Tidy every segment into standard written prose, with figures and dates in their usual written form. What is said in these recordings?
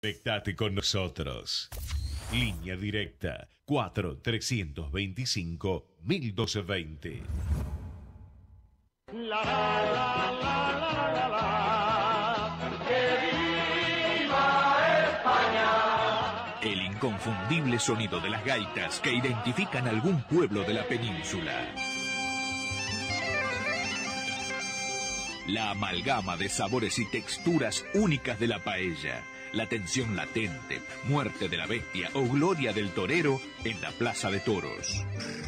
Conectate con nosotros. Línea directa 4-325-1220. La, la, la, la, la, la, la. ¡Que viva España! El inconfundible sonido de las gaitas que identifican algún pueblo de la península. La amalgama de sabores y texturas únicas de la paella. La tensión latente, muerte de la bestia o gloria del torero en la plaza de toros.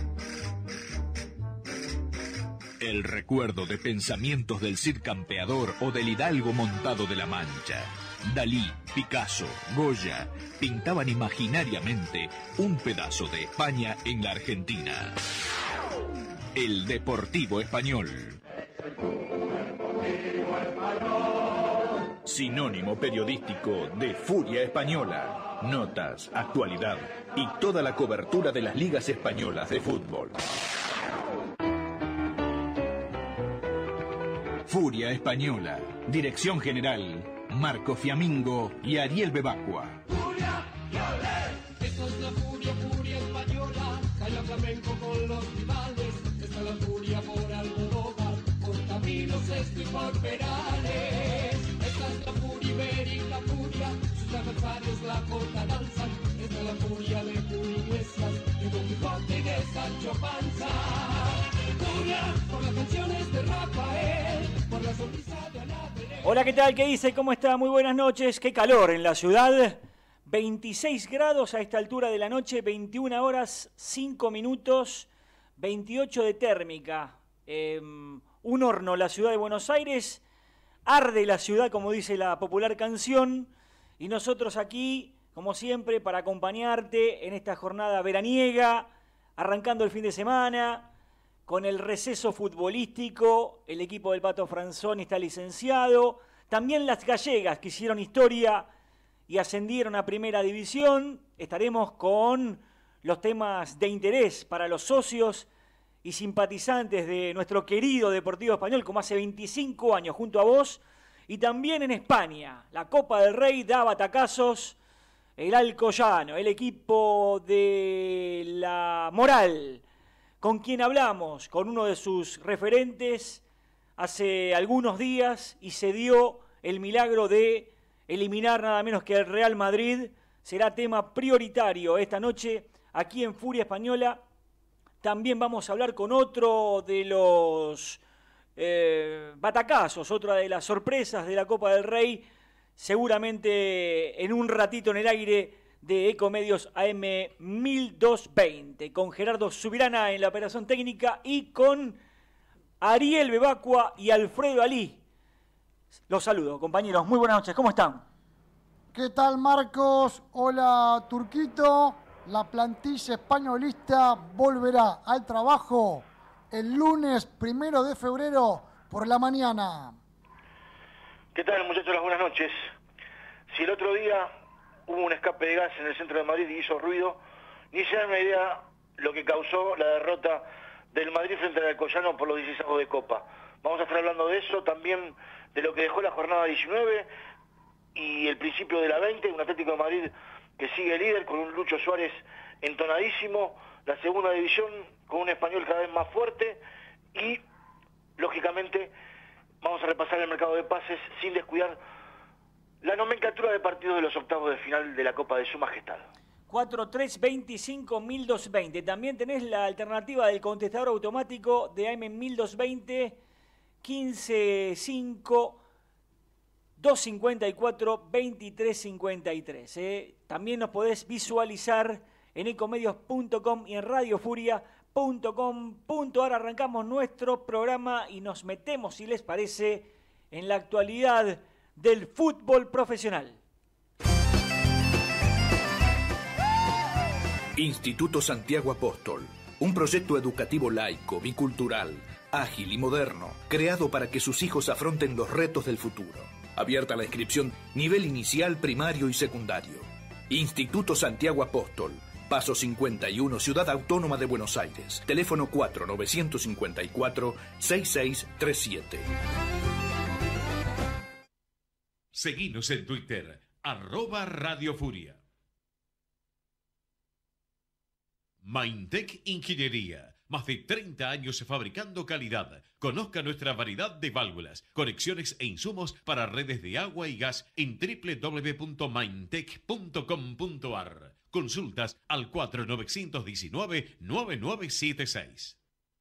El recuerdo de pensamientos del Cid campeador o del hidalgo montado de la Mancha. Dalí, Picasso, Goya pintaban imaginariamente un pedazo de España en la Argentina. El Deportivo Español. Sinónimo periodístico de Furia Española. Notas, actualidad y toda la cobertura de las ligas españolas de fútbol. Furia Española. Dirección General, Marco Fiamingo y Ariel Bebacua. ¡Furia y olé! Esta es la furia, furia española. Calla flamenco con los rivales. Esta es la furia por Almodóvar, por Camilo Sesto y por Perales. Esta es la furia ibérica, furia. Sus adversarios la corta danzan. Esta es la furia de Julio Iglesias, de Don Quijote y de Sancho Panza. Furia por las canciones de Rafael, por la sonrisa de Ana Belén. Hola, ¿qué tal? ¿Qué dice? ¿Cómo está? Muy buenas noches. Qué calor en la ciudad. 26 grados a esta altura de la noche, 21 horas, 5 minutos, 28 de térmica. Un horno, la ciudad de Buenos Aires. Arde la ciudad, como dice la popular canción. Y nosotros aquí, como siempre, para acompañarte en esta jornada veraniega, arrancando el fin de semana, con el receso futbolístico. El equipo del Pato Franzoni está licenciado. También las gallegas que hicieron historia y ascendieron a Primera División. Estaremos con los temas de interés para los socios y simpatizantes de nuestro querido Deportivo Español, como hace 25 años, junto a vos. Y también en España, la Copa del Rey da batacazos. El Alcoyano, el equipo de la Moral, con quien hablamos, con uno de sus referentes hace algunos días, y se dio el milagro de eliminar nada menos que el Real Madrid. Será tema prioritario esta noche aquí en Furia Española. También vamos a hablar con otro de los batacazos, otra de las sorpresas de la Copa del Rey, seguramente en un ratito en el aire de Ecomedios AM 1220, con Gerardo Subirana en la operación técnica y con Ariel Bebacua y Alfredo Alí. Los saludo, compañeros. Muy buenas noches. ¿Cómo están? ¿Qué tal, Marcos? Hola, Turquito. La plantilla españolista volverá al trabajo el lunes 1 de febrero por la mañana. ¿Qué tal, muchachos? Buenas noches. Si el otro día hubo un escape de gas en el centro de Madrid y hizo ruido, ni se dan una idea lo que causó la derrota del Madrid frente al Alcoyano por los 16 de Copa. Vamos a estar hablando de eso, también de lo que dejó la jornada 19 y el principio de la 20, un Atlético de Madrid que sigue líder con un Lucho Suárez entonadísimo, la segunda división con un Español cada vez más fuerte y, lógicamente, vamos a repasar el mercado de pases sin descuidar la nomenclatura de partidos de los octavos de final de la Copa de Su Majestad. 4325-1220. También tenés la alternativa del contestador automático de AM 1220 155 254 2353. También nos podés visualizar en ecomedios.com y en radiofuria.com.ar. Arrancamos nuestro programa y nos metemos, si les parece, en la actualidad del fútbol profesional. Instituto Santiago Apóstol, un proyecto educativo laico, bicultural, ágil y moderno, creado para que sus hijos afronten los retos del futuro. Abierta la inscripción nivel inicial, primario y secundario. Instituto Santiago Apóstol, Paso 51, Ciudad Autónoma de Buenos Aires. Teléfono 4-954-6637. Seguinos en Twitter, @Radio Furia. Maintec Ingeniería. Más de 30 años fabricando calidad. Conozca nuestra variedad de válvulas, conexiones e insumos para redes de agua y gas en www.maintec.com.ar. Consultas al 4919-9976.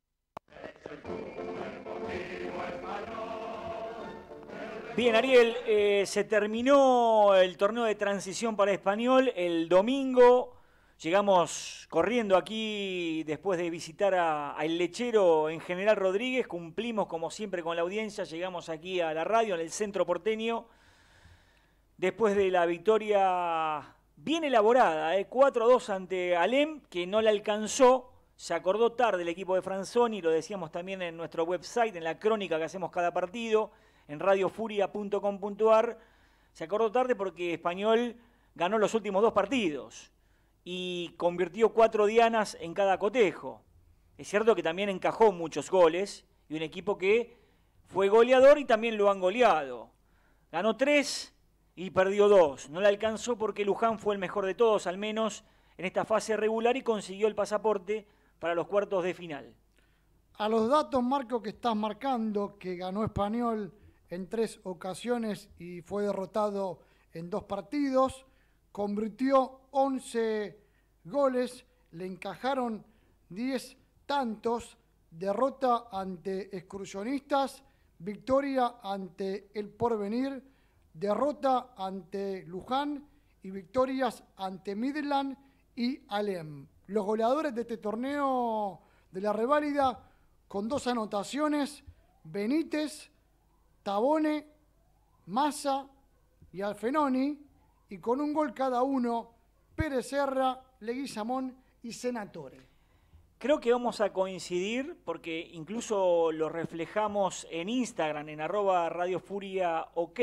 Bien, Ariel, se terminó el torneo de transición para Español el domingo. Llegamos corriendo aquí después de visitar a El Lechero en General Rodríguez. Cumplimos como siempre con la audiencia. Llegamos aquí a la radio en el centro porteño. Después de la victoria bien elaborada, 4-2 ante Alem, que no la alcanzó. Se acordó tarde el equipo de Franzoni, lo decíamos también en nuestro website, en la crónica que hacemos cada partido, en radiofuria.com.ar. Se acordó tarde porque Español ganó los últimos 2 partidos y convirtió 4 dianas en cada cotejo. Es cierto que también encajó muchos goles y un equipo que fue goleador y también lo han goleado. Ganó 3 y perdió 2. No le alcanzó porque Luján fue el mejor de todos, al menos en esta fase regular, y consiguió el pasaporte para los cuartos de final. A los datos, Marco, que estás marcando, que ganó Español en 3 ocasiones y fue derrotado en 2 partidos, convirtió 11 goles, le encajaron 10 tantos, derrota ante Excursionistas, victoria ante El Porvenir, derrota ante Luján y victorias ante Midland y Alem. Los goleadores de este torneo de la reválida, con 2 anotaciones, Benítez, Tabone, Massa y Alfenoni, y con 1 gol cada uno, Pérez Serra, Leguizamón y Senatore. Creo que vamos a coincidir, porque incluso lo reflejamos en Instagram, en @radiofuriaok,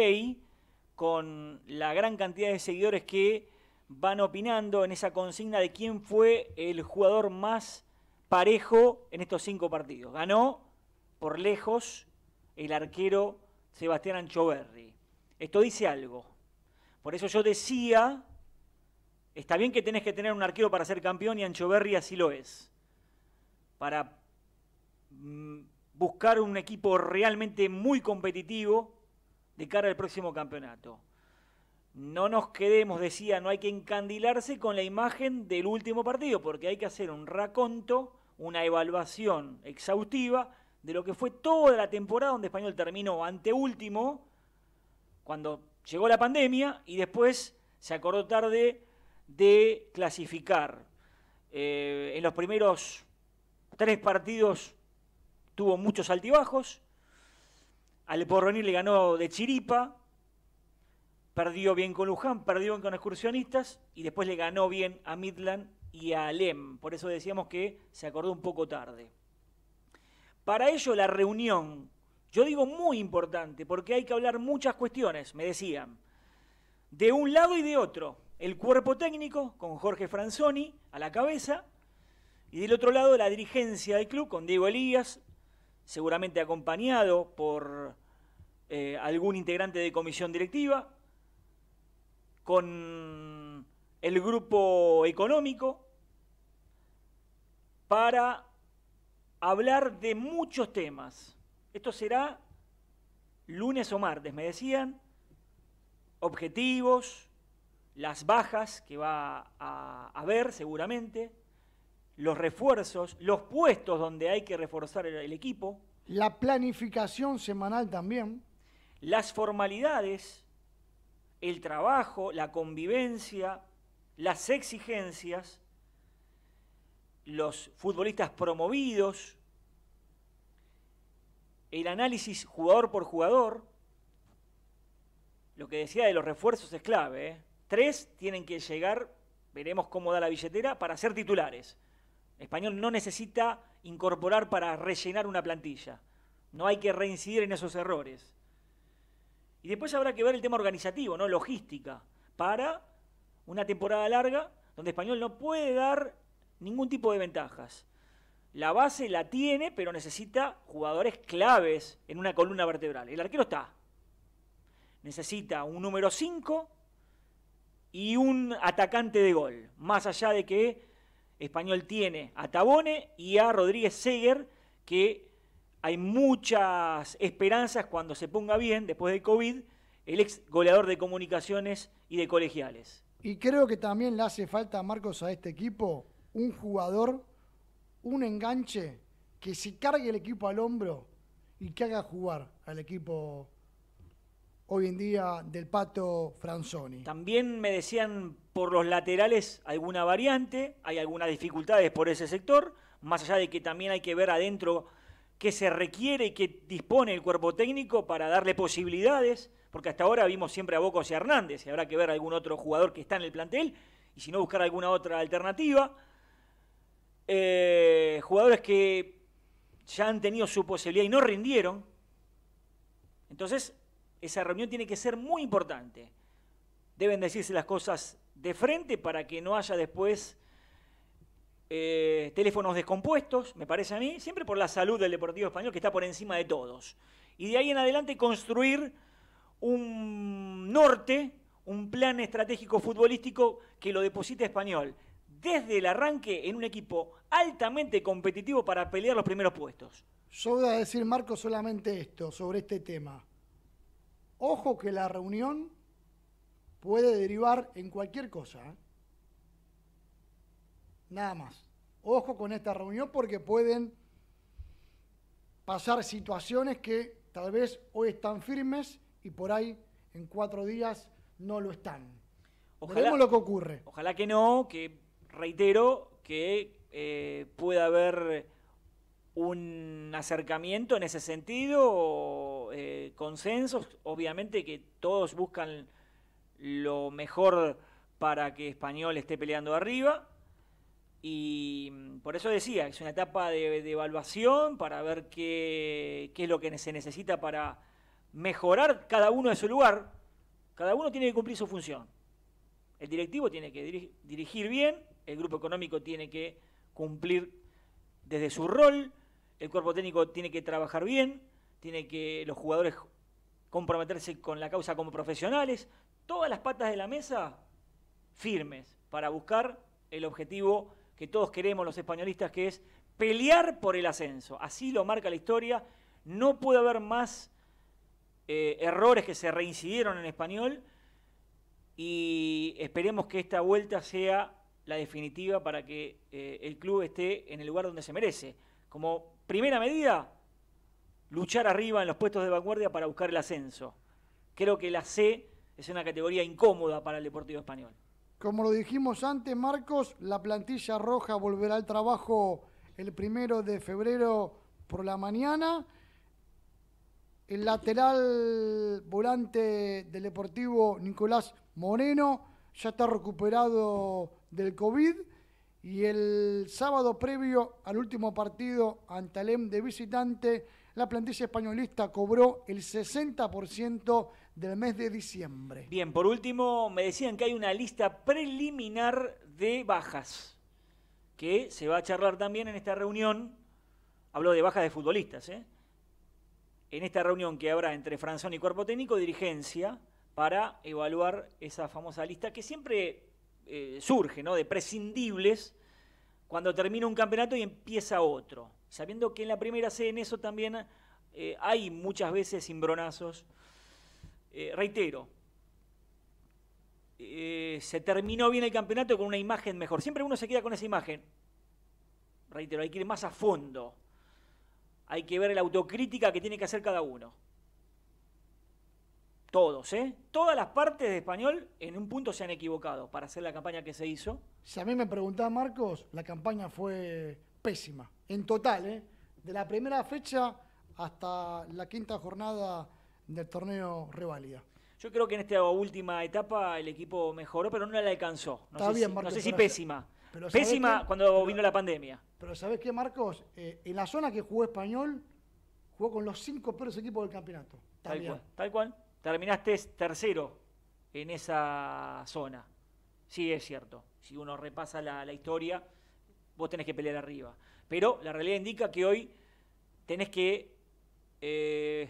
con la gran cantidad de seguidores que van opinando en esa consigna de quién fue el jugador más parejo en estos 5 partidos. Ganó, por lejos, el arquero Sebastián Anchoverri. Esto dice algo. Por eso yo decía, está bien que tenés que tener un arquero para ser campeón y Anchoverri así lo es. Para buscar un equipo realmente muy competitivo de cara al próximo campeonato. No nos quedemos, decía, no hay que encandilarse con la imagen del último partido, porque hay que hacer un raconto, una evaluación exhaustiva de lo que fue toda la temporada, donde Español terminó anteúltimo cuando llegó la pandemia y después se acordó tarde de clasificar. En los primeros 3 partidos tuvo muchos altibajos. Al Porvenir le ganó de chiripa, perdió bien con Luján, perdió bien con Excursionistas y después le ganó bien a Midland y a Alem. Por eso decíamos que se acordó un poco tarde. Para ello la reunión, yo digo muy importante, porque hay que hablar muchas cuestiones, me decían, de un lado y de otro. El cuerpo técnico, con Jorge Franzoni a la cabeza, y del otro lado la dirigencia del club, con Diego Elías, seguramente acompañado por algún integrante de comisión directiva, con el grupo económico, para hablar de muchos temas. Esto será lunes o martes, me decían, objetivos, las bajas que va a haber seguramente, los refuerzos, los puestos donde hay que reforzar el equipo. La planificación semanal también. Las formalidades, el trabajo, la convivencia, las exigencias, los futbolistas promovidos, el análisis jugador por jugador. Lo que decía de los refuerzos es clave, ¿eh? 3 tienen que llegar, veremos cómo da la billetera, para ser titulares. Español no necesita incorporar para rellenar una plantilla. No hay que reincidir en esos errores. Y después habrá que ver el tema organizativo, ¿no? Logística, para una temporada larga donde Español no puede dar ningún tipo de ventajas. La base la tiene, pero necesita jugadores claves en una columna vertebral. El arquero está. Necesita un número 5 y un atacante de gol. Más allá de que Español tiene a Tabone y a Rodríguez Seger, que hay muchas esperanzas cuando se ponga bien, después del COVID, el ex goleador de Comunicaciones y de Colegiales. Y creo que también le hace falta, Marcos, a este equipo un jugador, un enganche que se cargue el equipo al hombro y que haga jugar al equipo hoy en día del Pato Franzoni. También me decían por los laterales alguna variante, hay algunas dificultades por ese sector, más allá de que también hay que ver adentro qué se requiere y qué dispone el cuerpo técnico para darle posibilidades, porque hasta ahora vimos siempre a Bocos y a Hernández, y habrá que ver algún otro jugador que está en el plantel, y si no buscar alguna otra alternativa. Jugadores que ya han tenido su posibilidad y no rindieron. Entonces, esa reunión tiene que ser muy importante. Deben decirse las cosas de frente para que no haya después teléfonos descompuestos, me parece a mí, siempre por la salud del Deportivo Español, que está por encima de todos. Y de ahí en adelante construir un norte, un plan estratégico futbolístico que lo deposite Español desde el arranque en un equipo altamente competitivo para pelear los primeros puestos. Yo voy a decir, Marco, solamente esto, sobre este tema. Ojo que la reunión puede derivar en cualquier cosa, ¿eh? Nada más. Ojo con esta reunión porque pueden pasar situaciones que tal vez hoy están firmes y por ahí en 4 días no lo están. Veremos lo que ocurre. Ojalá que no, que reitero que pueda haber un acercamiento en ese sentido, consensos, obviamente que todos buscan lo mejor para que Español esté peleando arriba, y por eso decía, es una etapa de evaluación para ver qué es lo que se necesita para mejorar cada uno de su lugar. Cada uno tiene que cumplir su función. El directivo tiene que dirigir bien, el grupo económico tiene que cumplir desde su rol, el cuerpo técnico tiene que trabajar bien, tiene que los jugadores comprometerse con la causa como profesionales, todas las patas de la mesa firmes para buscar el objetivo que todos queremos los españolistas, que es pelear por el ascenso. Así lo marca la historia, no puede haber más errores que se reincidieron en Español, y esperemos que esta vuelta sea la definitiva para que el club esté en el lugar donde se merece. Como primera medida, luchar arriba en los puestos de vanguardia para buscar el ascenso. Creo que la C es una categoría incómoda para el Deportivo Español. Como lo dijimos antes, Marcos, la plantilla roja volverá al trabajo el 1 de febrero por la mañana. El lateral volante del Deportivo, Nicolás Moreno, ya está recuperado del COVID. Y el sábado previo al último partido ante Alem de visitante, la plantilla españolista cobró el 60% del mes de diciembre. Bien, por último, me decían que hay una lista preliminar de bajas, que se va a charlar también en esta reunión. Hablo de bajas de futbolistas, ¿eh? En esta reunión que habrá entre Franzoni y cuerpo técnico, dirigencia, para evaluar esa famosa lista que siempre surge, ¿no?, de prescindibles cuando termina un campeonato y empieza otro. Sabiendo que en la primera C en eso también hay muchas veces cimbronazos. Reitero, se terminó bien el campeonato con una imagen mejor. Siempre uno se queda con esa imagen. Reitero, hay que ir más a fondo. Hay que ver la autocrítica que tiene que hacer cada uno. Todos, ¿eh? Todas las partes de Español en un punto se han equivocado para hacer la campaña que se hizo. Si a mí me preguntaba, Marcos, la campaña fue pésima. En total, ¿eh? De la primera fecha hasta la 5ª jornada del torneo Reválida. Yo creo que en esta última etapa el equipo mejoró, pero no la alcanzó. Está bien, Marcos, no sé si pero pésima. Pero pésima cuando vino la pandemia. Pero ¿sabés qué, Marcos? En la zona que jugó Español, jugó con los 5 peores equipos del campeonato. Tal cual. Terminaste tercero en esa zona. Sí, es cierto. Si uno repasa la historia, vos tenés que pelear arriba. Pero la realidad indica que hoy tenés que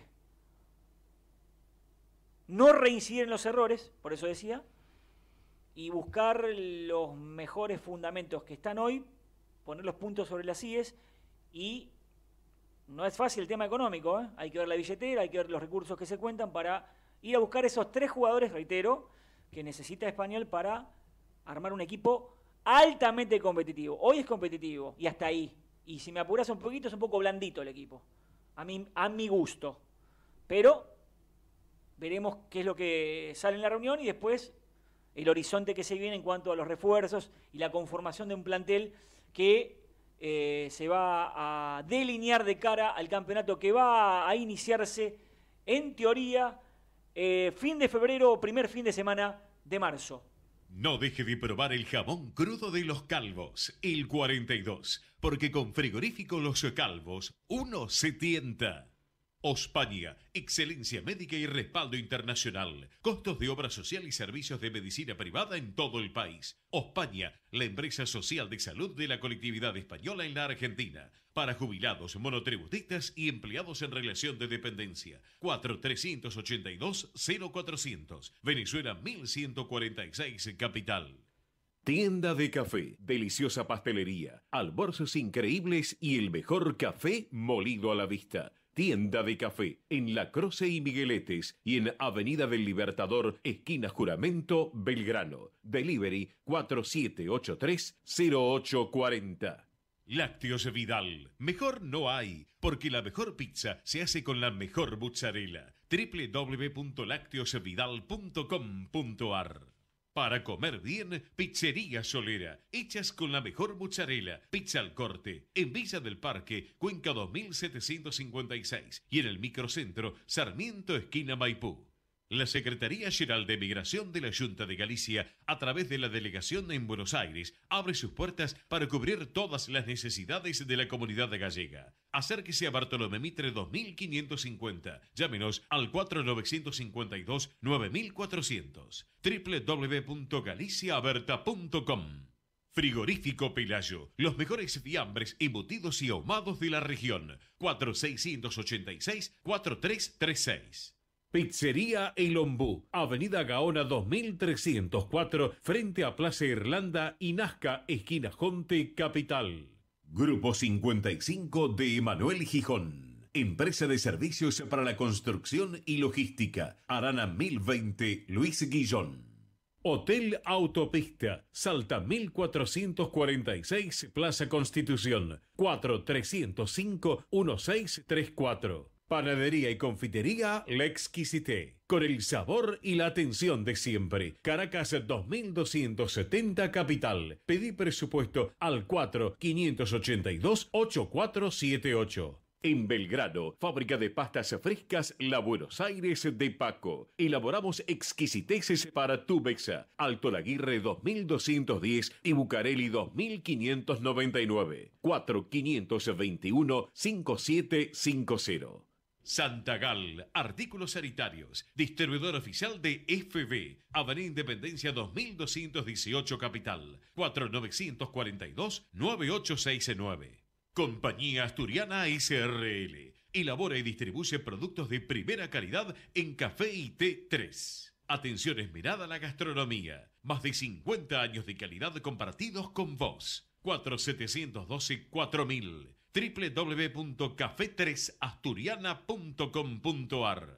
no reincidir en los errores, por eso decía, y buscar los mejores fundamentos que están hoy, poner los puntos sobre las IES, y no es fácil el tema económico, ¿eh? Hay que ver la billetera, hay que ver los recursos que se cuentan para ir a buscar esos 3 jugadores, reitero, que necesita Español para armar un equipo altamente competitivo. Hoy es competitivo y hasta ahí. Y si me apuras un poquito, es un poco blandito el equipo, a mi gusto. Pero veremos qué es lo que sale en la reunión y después el horizonte que se viene en cuanto a los refuerzos y la conformación de un plantel que se va a delinear de cara al campeonato que va a iniciarse, en teoría, fin de febrero o primer fin de semana de marzo. No deje de probar el jamón crudo de Los Calvos, el 42, porque con Frigorífico Los Calvos uno se tienta. Ospaña, excelencia médica y respaldo internacional. Costos de obra social y servicios de medicina privada en todo el país. Ospaña, la empresa social de salud de la colectividad española en la Argentina. Para jubilados, monotributistas y empleados en relación de dependencia. 4-382-0400. Venezuela 1146, Capital. Tienda de café, deliciosa pastelería, almuerzos increíbles y el mejor café molido a la vista. Tienda de café en La Croce y Migueletes y en Avenida del Libertador, esquina Juramento, Belgrano. Delivery 4783-0840. Lácteos Vidal. Mejor no hay, porque la mejor pizza se hace con la mejor mozzarella. www.lacteosvidal.com.ar. Para comer bien, Pizzería Solera, hechas con la mejor mozzarella, pizza al corte, en Villa del Parque, Cuenca 2756 y en el microcentro, Sarmiento, esquina Maipú. La Secretaría General de Migración de la Junta de Galicia, a través de la delegación en Buenos Aires, abre sus puertas para cubrir todas las necesidades de la comunidad gallega. Acérquese a Bartolomé Mitre 2550. Llámenos al 4952-9400. www.galiciaaberta.com. Frigorífico Pelayo, los mejores fiambres, embutidos y ahumados de la región. 4686-4336. Pizzería El Ombú, Avenida Gaona 2304, frente a Plaza Irlanda y Nazca, esquina Jonte, Capital. Grupo 55 de Emanuel Gijón. Empresa de servicios para la construcción y logística. Arana 1020, Luis Guillón. Hotel Autopista, Salta 1446, Plaza Constitución, 4305-1634. Panadería y confitería La Exquisité, con el sabor y la atención de siempre. Caracas 2270, Capital. Pedí presupuesto al 4582-8478. En Belgrano, fábrica de pastas frescas La Buenos Aires de Paco. Elaboramos exquisiteces para tu mesa. Alto Laguirre 2210 y Bucareli 2599. 4521-5750. Santagal, artículos sanitarios, distribuidor oficial de FB, Avenida Independencia 2218, Capital, 4942-9869. Compañía Asturiana SRL, elabora y distribuye productos de primera calidad en café y té 3. Atención esmerada a la gastronomía, más de 50 años de calidad compartidos con vos. 4712-4000. www.café3asturiana.com.ar.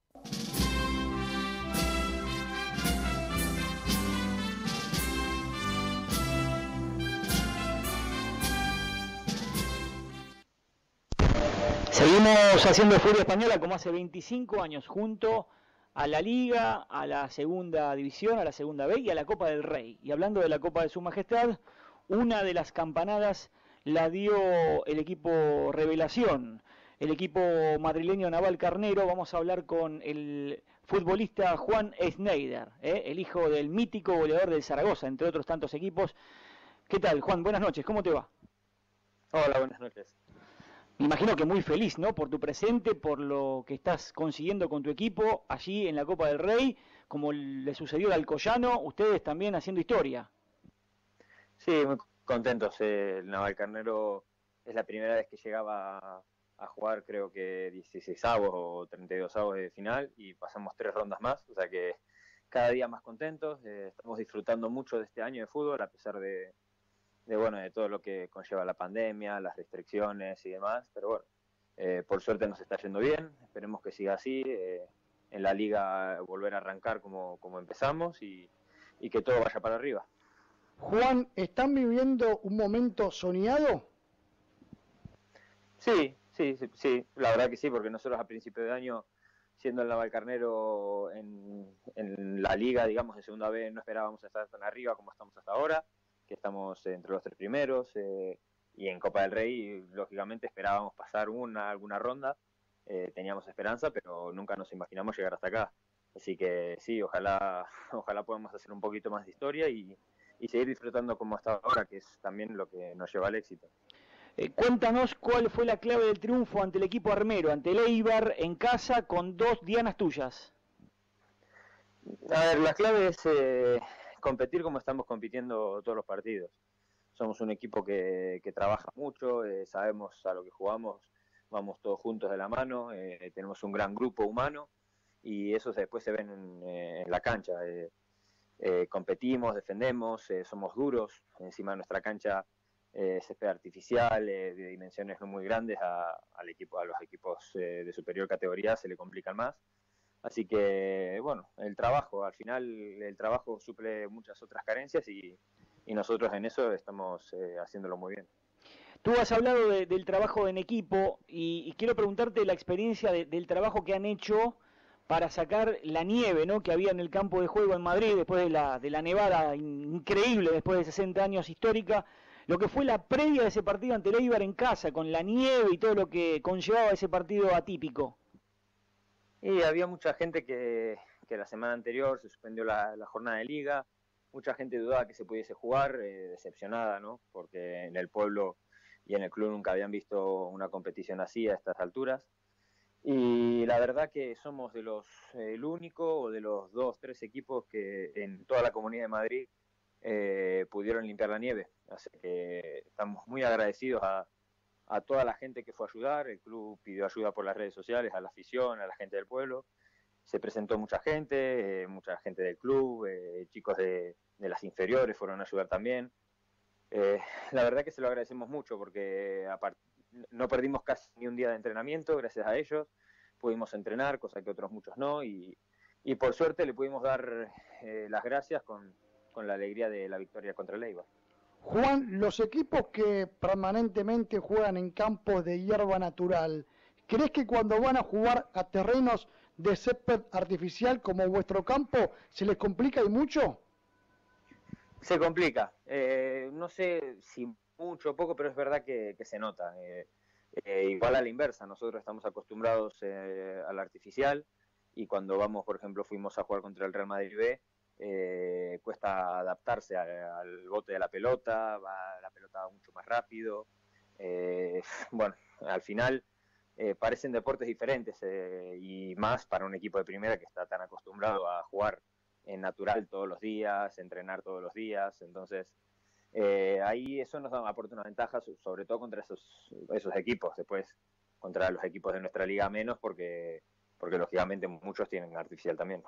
Seguimos haciendo Furia Española como hace 25 años, junto a la Liga, a la Segunda División, a la Segunda B y a la Copa del Rey. Y hablando de la Copa de Su Majestad, una de las campanadas la dio el equipo Revelación, el equipo madrileño Naval Carnero. Vamos a hablar con el futbolista Juan Schneider, el hijo del mítico goleador del Zaragoza, entre otros tantos equipos. ¿Qué tal, Juan? Buenas noches, ¿cómo te va? Hola, buenas noches. Me imagino que muy feliz, ¿no? Por tu presente, por lo que estás consiguiendo con tu equipo allí en la Copa del Rey, como le sucedió al Alcoyano, ustedes también haciendo historia. Sí, muy contentos. El Navalcarnero es la primera vez que llegaba a jugar, creo que 16avos o 32avos de final, y pasamos 3 rondas más, o sea que cada día más contentos, estamos disfrutando mucho de este año de fútbol, a pesar de todo lo que conlleva la pandemia, las restricciones y demás, pero bueno, por suerte nos está yendo bien, esperemos que siga así, en la liga volver a arrancar como empezamos y que todo vaya para arriba. Juan, ¿están viviendo un momento soñado? Sí, la verdad que sí, porque nosotros a principio de año, siendo el Navalcarnero en la liga, digamos, de segunda B, no esperábamos estar tan arriba como estamos hasta ahora, que estamos entre los 3 primeros, y en Copa del Rey, lógicamente, esperábamos pasar alguna ronda, teníamos esperanza, pero nunca nos imaginamos llegar hasta acá. Así que sí, ojalá podamos hacer un poquito más de historia y seguir disfrutando como hasta ahora, que es también lo que nos lleva al éxito. Cuéntanos cuál fue la clave del triunfo ante el equipo armero, ante el Eibar, en casa, con 2 dianas tuyas. A ver, la clave es competir como estamos compitiendo todos los partidos. Somos un equipo que trabaja mucho, sabemos a lo que jugamos, vamos todos juntos de la mano, tenemos un gran grupo humano y eso después se ven en la cancha. Competimos, defendemos, somos duros, encima de nuestra cancha césped artificial de dimensiones no muy grandes, a los equipos de superior categoría se le complican más. Así que, bueno, al final el trabajo suple muchas otras carencias y nosotros en eso estamos haciéndolo muy bien. Tú has hablado del trabajo en equipo y quiero preguntarte la experiencia del trabajo que han hecho para sacar la nieve, ¿no?, que había en el campo de juego en Madrid después de la nevada increíble, después de 60 años histórica, lo que fue la previa de ese partido ante el Eibar en casa, con la nieve y todo lo que conllevaba ese partido atípico. Y había mucha gente que la semana anterior se suspendió la jornada de liga, mucha gente dudaba que se pudiese jugar, decepcionada, ¿no?, porque en el pueblo y en el club nunca habían visto una competición así a estas alturas. Y la verdad que somos el único o de los 2-3 equipos que en toda la Comunidad de Madrid pudieron limpiar la nieve. Así que estamos muy agradecidos a toda la gente que fue a ayudar. El club pidió ayuda por las redes sociales, a la afición, a la gente del pueblo. Se presentó mucha gente del club, chicos de las inferiores fueron a ayudar también. La verdad que se lo agradecemos mucho porque no perdimos casi ni un día de entrenamiento gracias a ellos, pudimos entrenar, cosa que otros muchos no, y por suerte le pudimos dar las gracias con la alegría de la victoria contra el Eibar. Juan, los equipos que permanentemente juegan en campos de hierba natural, ¿crees que cuando van a jugar a terrenos de césped artificial como vuestro campo se les complica y mucho? Se complica, no sé si mucho o poco, pero es verdad que se nota. Igual a la inversa, nosotros estamos acostumbrados al artificial y cuando vamos, por ejemplo, fuimos a jugar contra el Real Madrid B, cuesta adaptarse al bote de la pelota, la pelota va mucho más rápido. Bueno, al final parecen deportes diferentes y más para un equipo de primera que está tan acostumbrado a jugar en natural todos los días, entrenar todos los días, entonces ahí eso nos aporta una ventaja, sobre todo contra esos equipos. Después contra los equipos de nuestra liga menos, porque lógicamente muchos tienen artificial también.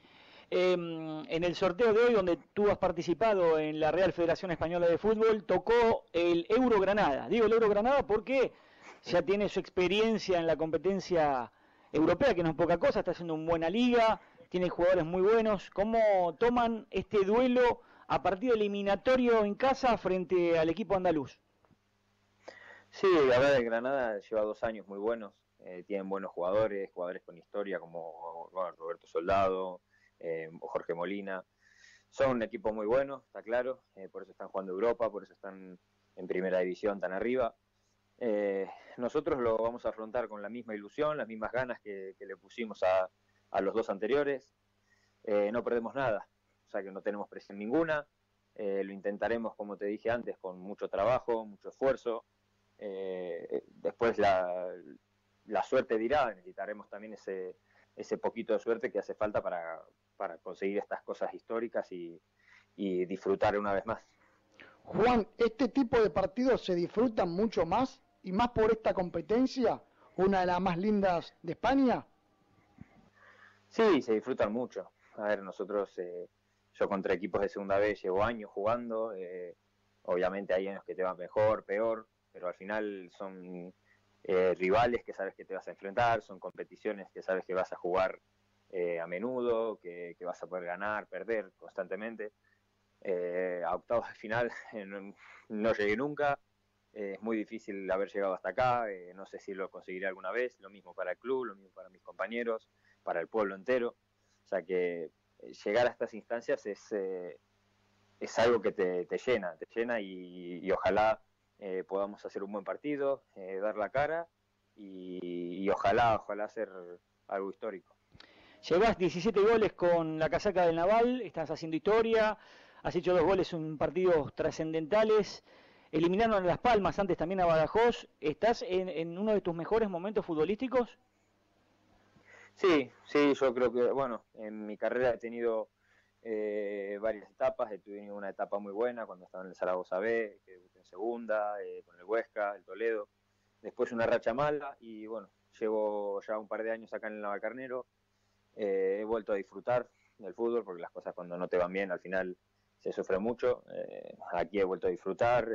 En el sorteo de hoy, donde tú has participado en la Real Federación Española de Fútbol, tocó el Euro Granada. Digo el Euro Granada porque ya tiene su experiencia en la competencia europea, que no es poca cosa, está haciendo una buena liga, tiene jugadores muy buenos. ¿Cómo toman este duelo a partido eliminatorio en casa frente al equipo andaluz? Sí, la verdad el Granada lleva 2 años muy buenos, tienen buenos jugadores con historia como Roberto Soldado o Jorge Molina. Son un equipo muy bueno, está claro, por eso están jugando Europa, por eso están en primera división tan arriba. Nosotros lo vamos a afrontar con la misma ilusión, las mismas ganas que le pusimos a los 2 anteriores. No perdemos nada, o sea que no tenemos presión ninguna, lo intentaremos, como te dije antes, con mucho trabajo, mucho esfuerzo. Después la suerte dirá, necesitaremos también ese poquito de suerte que hace falta para conseguir estas cosas históricas y disfrutar una vez más. Juan, ¿este tipo de partidos se disfrutan mucho más y más por esta competencia, una de las más lindas de España? Sí, se disfrutan mucho. a ver, nosotros, yo contra equipos de segunda B llevo años jugando, obviamente hay años que te va mejor, peor, pero al final son rivales que sabes que te vas a enfrentar, son competiciones que sabes que vas a jugar a menudo, que vas a poder ganar, perder constantemente. A octavos de final no llegué nunca, es muy difícil haber llegado hasta acá, no sé si lo conseguiré alguna vez, lo mismo para el club, lo mismo para mis compañeros, para el pueblo entero, o sea que llegar a estas instancias es algo que te llena y ojalá podamos hacer un buen partido, dar la cara y ojalá hacer algo histórico. Llevas 17 goles con la casaca del Naval, estás haciendo historia, has hecho 2 goles en partidos trascendentales, eliminaron a Las Palmas, antes también a Badajoz. ¿Estás en uno de tus mejores momentos futbolísticos? Sí, yo creo que, bueno, en mi carrera he tenido varias etapas, he tenido una etapa muy buena cuando estaba en el Zaragoza B, que debuté en segunda, con el Huesca, el Toledo, después una racha mala y bueno, llevo ya un par de años acá en el Navalcarnero, he vuelto a disfrutar del fútbol porque las cosas cuando no te van bien al final se sufre mucho, aquí he vuelto a disfrutar,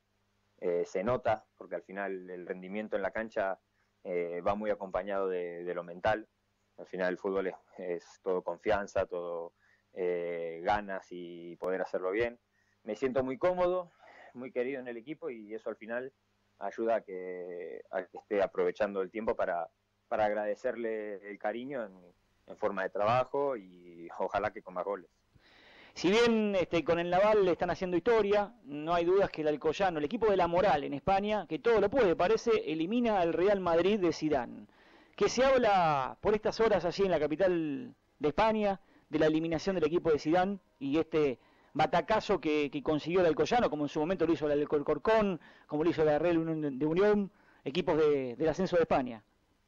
se nota porque al final el rendimiento en la cancha va muy acompañado de lo mental, al final el fútbol es todo confianza, todo ganas y poder hacerlo bien. Me siento muy cómodo, muy querido en el equipo y eso al final ayuda a que esté aprovechando el tiempo para agradecerle el cariño en forma de trabajo y ojalá que con más goles. Si bien con el Naval le están haciendo historia, no hay dudas que el Alcoyano, el equipo de la moral en España, que todo lo puede, parece, elimina al Real Madrid de Zidane. Que se habla por estas horas allí en la capital de España de la eliminación del equipo de Zidane y este batacazo que consiguió el Alcoyano, como en su momento lo hizo el Alcorcón, como lo hizo la Real de Unión, equipos del ascenso de España.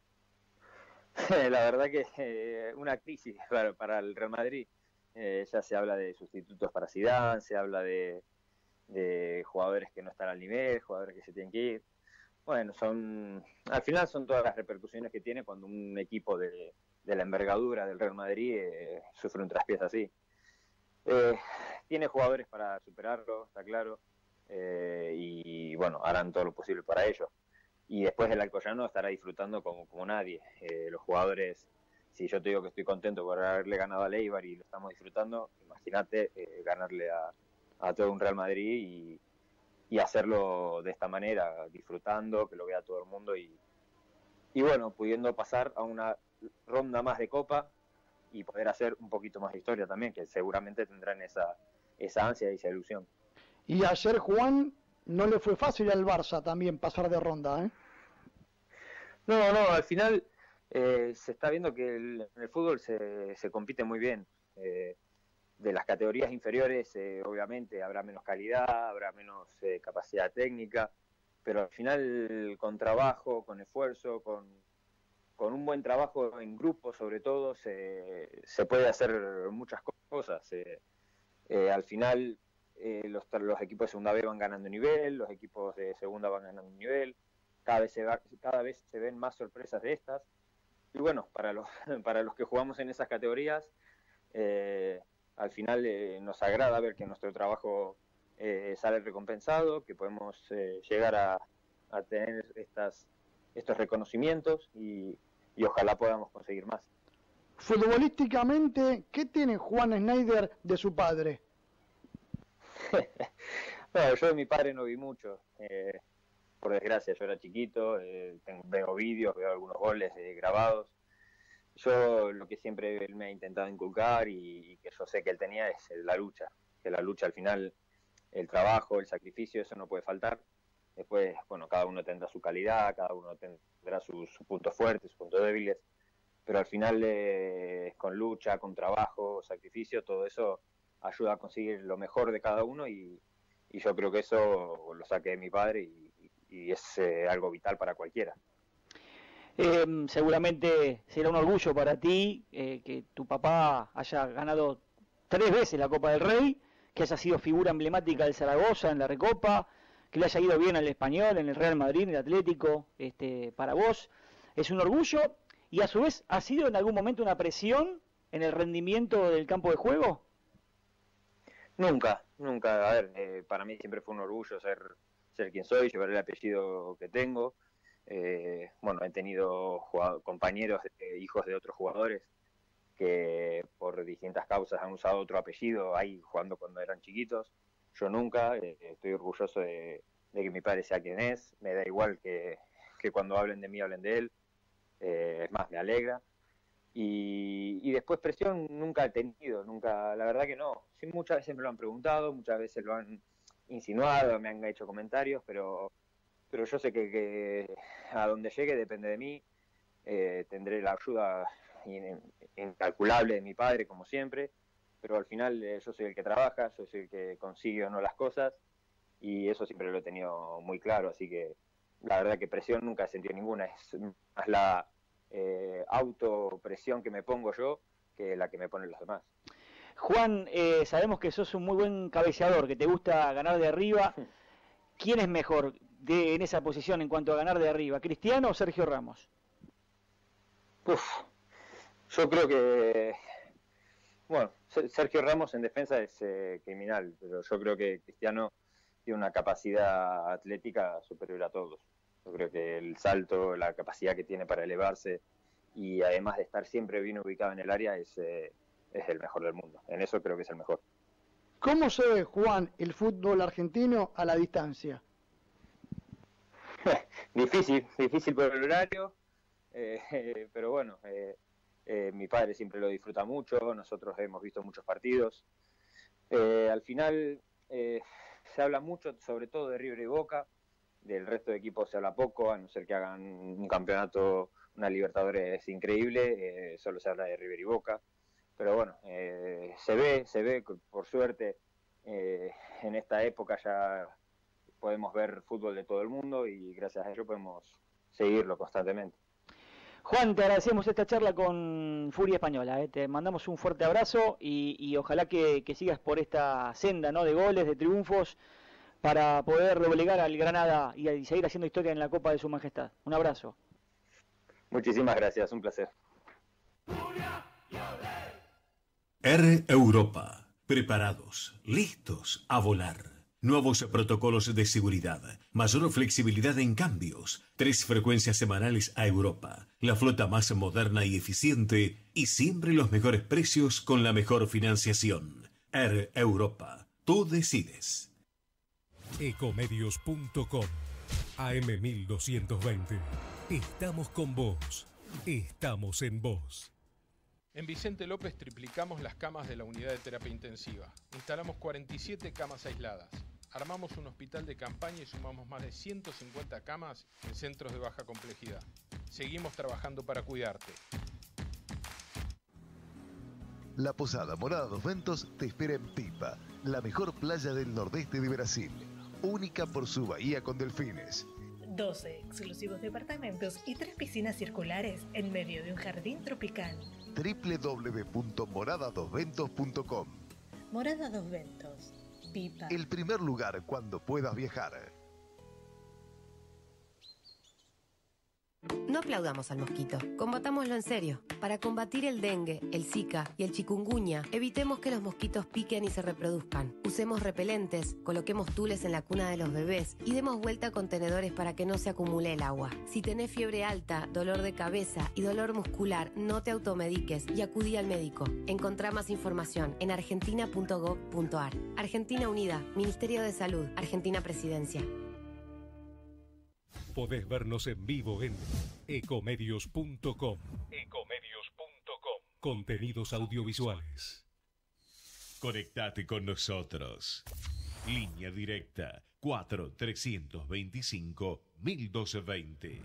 La verdad que una crisis para el Real Madrid. Ya se habla de sustitutos para Zidane, se habla de jugadores que no están al nivel, jugadores que se tienen que ir. Bueno, al final son todas las repercusiones que tiene cuando un equipo de la envergadura del Real Madrid sufre un traspiés así. Tiene jugadores para superarlo, está claro, y bueno, harán todo lo posible para ello. Y después el Alcoyano estará disfrutando como nadie. Los jugadores, si yo te digo que estoy contento por haberle ganado a Leibar y lo estamos disfrutando, imagínate ganarle a todo un Real Madrid y hacerlo de esta manera, disfrutando, que lo vea todo el mundo y bueno, pudiendo pasar a una ronda más de Copa y poder hacer un poquito más de historia también, que seguramente tendrán esa ansia y esa ilusión. Y ayer, Juan, no le fue fácil al Barça también pasar de ronda, ¿eh? No, al final se está viendo que en el fútbol se compite muy bien. De las categorías inferiores, obviamente, habrá menos calidad, habrá menos capacidad técnica, pero al final, con trabajo, con esfuerzo, con un buen trabajo en grupo, sobre todo, se puede hacer muchas cosas. Al final, los equipos de segunda B van ganando nivel, los equipos de segunda van ganando nivel, cada vez se ven más sorpresas de estas. Y bueno, para los que jugamos en esas categorías, al final nos agrada ver que nuestro trabajo sale recompensado, que podemos llegar a tener estos reconocimientos y ojalá podamos conseguir más. Futbolísticamente, ¿qué tiene Juan Schneider de su padre? Bueno, yo de mi padre no vi mucho, por desgracia, yo era chiquito, veo vídeos, veo algunos goles grabados. Yo lo que siempre él me ha intentado inculcar y que yo sé que él tenía es la lucha, que la lucha al final, el trabajo, el sacrificio, eso no puede faltar. Después, bueno, cada uno tendrá su calidad, cada uno tendrá sus puntos fuertes, sus puntos débiles, pero al final con lucha, con trabajo, sacrificio, todo eso ayuda a conseguir lo mejor de cada uno y yo creo que eso lo saqué de mi padre y es algo vital para cualquiera. Seguramente será un orgullo para ti que tu papá haya ganado 3 veces la Copa del Rey, que haya sido figura emblemática del Zaragoza en la Recopa, que le haya ido bien al Español, en el Real Madrid, en el Atlético. Para vos es un orgullo y a su vez ha sido en algún momento una presión en el rendimiento del campo de juego? Nunca. A ver, para mí siempre fue un orgullo ser quien soy, llevar el apellido que tengo. Bueno, he tenido compañeros, hijos de otros jugadores que por distintas causas han usado otro apellido ahí jugando cuando eran chiquitos. Yo nunca, estoy orgulloso de que mi padre sea quien es. Me da igual que cuando hablen de mí hablen de él. Es más, me alegra. Y después presión nunca he tenido, nunca, la verdad que no. Sí, muchas veces me lo han preguntado, muchas veces lo han insinuado, me han hecho comentarios, pero yo sé que a donde llegue depende de mí. Tendré la ayuda incalculable de mi padre, como siempre, pero al final yo soy el que trabaja, yo soy el que consigue o no las cosas, y eso siempre lo he tenido muy claro, así que la verdad que presión nunca he sentido ninguna, es más la autopresión que me pongo yo que la que me ponen los demás. Juan, sabemos que sos un muy buen cabeceador, que te gusta ganar de arriba. ¿Quién es mejor en esa posición en cuanto a ganar de arriba, Cristiano o Sergio Ramos? Yo creo que, bueno, Sergio Ramos en defensa es criminal, pero yo creo que Cristiano tiene una capacidad atlética superior a todos. Yo creo que el salto, la capacidad que tiene para elevarse y además de estar siempre bien ubicado en el área es el mejor del mundo. En eso creo que es el mejor. ¿Cómo se ve, Juan, el fútbol argentino a la distancia? Difícil por el horario, pero bueno, mi padre siempre lo disfruta mucho, nosotros hemos visto muchos partidos. Al final se habla mucho, sobre todo de River y Boca, del resto de equipos se habla poco, a no ser que hagan un campeonato, una Libertadores increíble, solo se habla de River y Boca. Pero bueno, se ve, por suerte, en esta época ya podemos ver fútbol de todo el mundo y gracias a ello podemos seguirlo constantemente. Juan, te agradecemos esta charla con Furia Española, te mandamos un fuerte abrazo y ojalá que sigas por esta senda, ¿no?, de goles, de triunfos, para poder doblegar al Granada y seguir haciendo historia en la Copa de Su Majestad. Un abrazo. Muchísimas gracias, un placer. Air Europa. Preparados, listos a volar. Nuevos protocolos de seguridad, mayor flexibilidad en cambios, 3 frecuencias semanales a Europa, la flota más moderna y eficiente y siempre los mejores precios con la mejor financiación. Air Europa. Tú decides. Ecomedios.com AM 1220. Estamos con vos. Estamos en vos. En Vicente López triplicamos las camas de la unidad de terapia intensiva. Instalamos 47 camas aisladas. Armamos un hospital de campaña y sumamos más de 150 camas en centros de baja complejidad. Seguimos trabajando para cuidarte. La Posada Morada dos Ventos te espera en Pipa, la mejor playa del nordeste de Brasil. Única por su bahía con delfines. 12 exclusivos departamentos y 3 piscinas circulares en medio de un jardín tropical. www.moradadosventos.com. Morada Dos Ventos, Pipa. El primer lugar cuando puedas viajar. No aplaudamos al mosquito, combatámoslo en serio. Para combatir el dengue, el zika y el chikungunya, evitemos que los mosquitos piquen y se reproduzcan. Usemos repelentes, coloquemos tules en la cuna de los bebés y demos vuelta a contenedores para que no se acumule el agua. Si tenés fiebre alta, dolor de cabeza y dolor muscular, no te automediques y acudí al médico. Encontrá más información en argentina.gov.ar. Argentina Unida, Ministerio de Salud, Argentina Presidencia. Podés vernos en vivo en ecomedios.com. Contenidos audiovisuales. Conectate con nosotros. Línea directa 4-325-1220.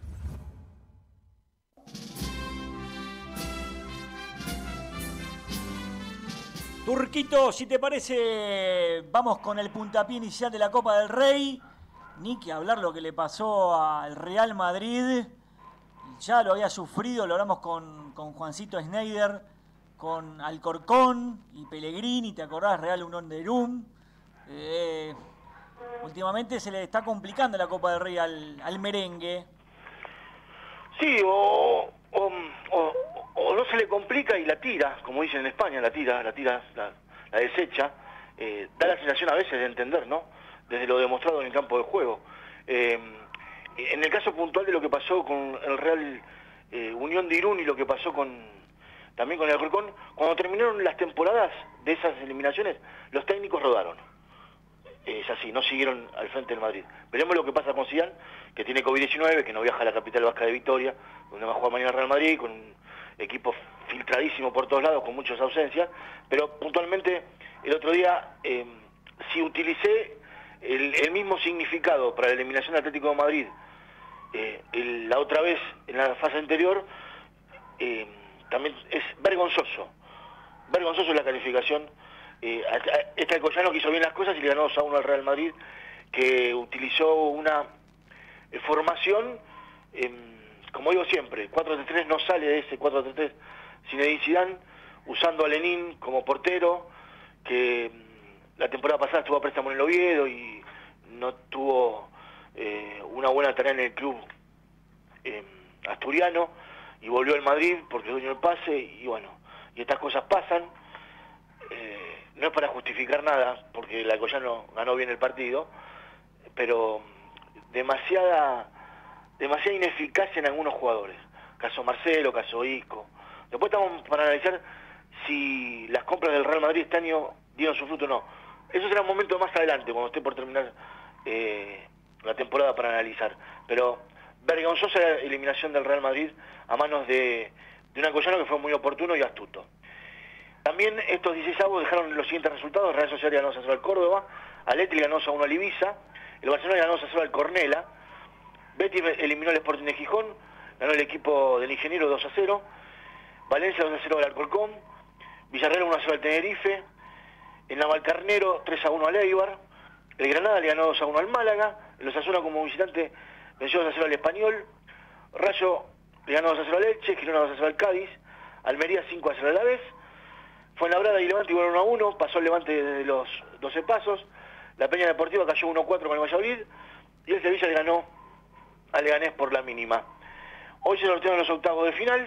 Turquito, si te parece, vamos con el puntapié inicial de la Copa del Rey. Ni que hablar lo que le pasó al Real Madrid. Ya lo había sufrido, lo hablamos con Juancito Schneider, con Alcorcón y Pellegrini, ¿te acordás? Real Unión de Irún. Últimamente se le está complicando la Copa del Rey al merengue. Sí, o no se le complica y la tira, como dicen en España, la desecha, da la sensación a veces de entender, ¿no? Desde lo demostrado en el campo de juego. En el caso puntual de lo que pasó con el Real Unión de Irún y lo que pasó también con el Alcorcón, cuando terminaron las temporadas de esas eliminaciones, los técnicos rodaron. Es así, no siguieron al frente del Madrid. Veremos lo que pasa con Zidane, que tiene COVID-19, que no viaja a la capital vasca de Vitoria, donde va a jugar mañana el Real Madrid, con un equipo filtradísimo por todos lados, con muchas ausencias, pero puntualmente el otro día, si utilicé el mismo significado para la eliminación del Atlético de Madrid la otra vez en la fase anterior, también es vergonzoso la calificación. Este Alcoyano que hizo bien las cosas y le ganó 2-1 al Real Madrid, que utilizó una formación, como digo siempre, 4-3-3 no sale de ese 4-3-3 Zinedine Zidane, usando a Lenín como portero, que la temporada pasada estuvo a préstamo en el Oviedo y no tuvo una buena tarea en el club asturiano, y volvió al Madrid porque es dueño del pase, y bueno, y estas cosas pasan. No es para justificar nada, porque el Alcoyano ganó bien el partido, pero demasiada ineficacia en algunos jugadores. Caso Marcelo, caso Isco. Después estamos para analizar si las compras del Real Madrid este año dieron su fruto o no. Eso será un momento más adelante, cuando esté por terminar la temporada, para analizar. Pero vergonzosa la eliminación del Real Madrid a manos de un Alcoyano que fue muy oportuno y astuto. También estos 16avos dejaron los siguientes resultados: Real Sociedad ganó 2-0 al Córdoba, Atleti ganó 2-1 al Ibiza, el Barcelona ganó 2-0 al Cornella, Betis eliminó al Sporting de Gijón, ganó el equipo del Ingeniero 2-0, Valencia 2-0 al Alcorcón, Villarreal 1-0 al Tenerife, el Navalcarnero 3-1 al Eibar, el Granada le ganó 2-1 al Málaga, el Osasuna como visitante venció 2-0 al Español, Rayo le ganó 2-0 al Elche, Girona 2-0 al Cádiz, Almería 5-0 al Alavés, Fuenlabrada y Levante igual 1-1, pasó el Levante desde los 12 pasos, la Peña Deportiva cayó 1-4 con el Valladolid, y el Sevilla le ganó al Leganés por la mínima. Hoy se sortearon los octavos de final